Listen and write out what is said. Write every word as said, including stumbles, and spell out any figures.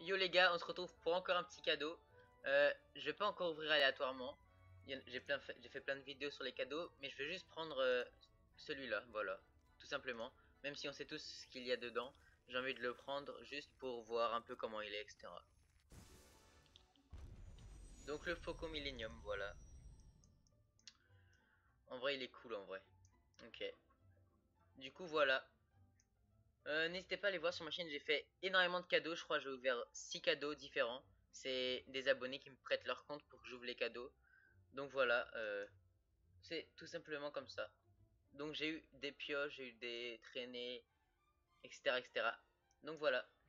Yo les gars, on se retrouve pour encore un petit cadeau. Euh, je vais pas encore ouvrir aléatoirement. Il y en- J'ai plein fait, j'ai fait plein de vidéos sur les cadeaux, mais je vais juste prendre euh, celui-là, voilà, tout simplement. Même si on sait tous ce qu'il y a dedans, j'ai envie de le prendre juste pour voir un peu comment il est, et cetera. Donc le Foco Millennium, voilà. En vrai, il est cool en vrai. Ok. Du coup, voilà. Euh, N'hésitez pas à aller voir sur ma chaîne, j'ai fait énormément de cadeaux. Je crois que j'ai ouvert six cadeaux différents. C'est des abonnés qui me prêtent leur compte pour que j'ouvre les cadeaux. Donc voilà, euh, c'est tout simplement comme ça. Donc j'ai eu des pioches, j'ai eu des traînées, et cetera, et cetera. Donc voilà.